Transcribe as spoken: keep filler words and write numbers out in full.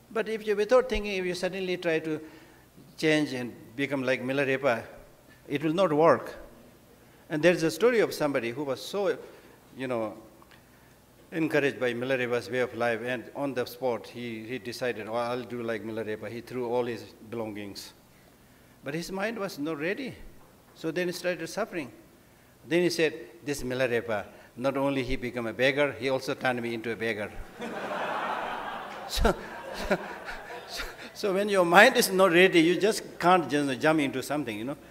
But if you, without thinking, if you suddenly try to change and become like Milarepa, it will not work. And there's a story of somebody who was so, you know, encouraged by Milarepa's way of life, and on the spot, he, he decided, oh, I'll do like Milarepa. He threw all his belongings. But his mind was not ready. So then he started suffering. Then he said, this Milarepa, not only he became a beggar, he also turned me into a beggar. so, so, so when your mind is not ready, you just can't just jump into something, you know.